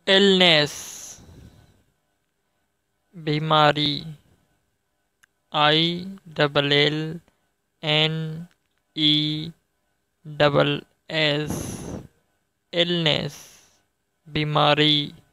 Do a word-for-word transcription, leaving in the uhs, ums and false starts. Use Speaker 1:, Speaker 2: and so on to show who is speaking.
Speaker 1: Illness बीमारी। I double L N E double S illness बीमारी।